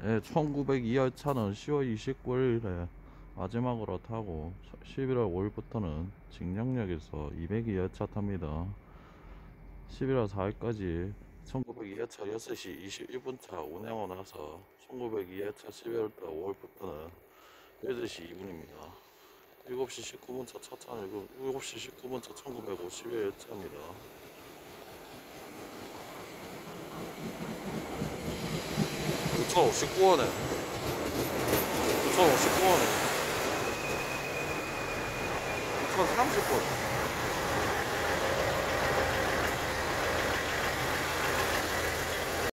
예, 1902열차는 10월 29일에 마지막으로 타고 11월 5일부터는 직량역에서 202열차 탑니다. 11월 4일까지 1902열차 6시 21분차 운행하고 나서 1902열차 11월 5일부터는 8시 2분입니다. 7시 19분차 첫 차는 7시 19분차 1951열차입니다. 9,059원에 9,059원에 9,030원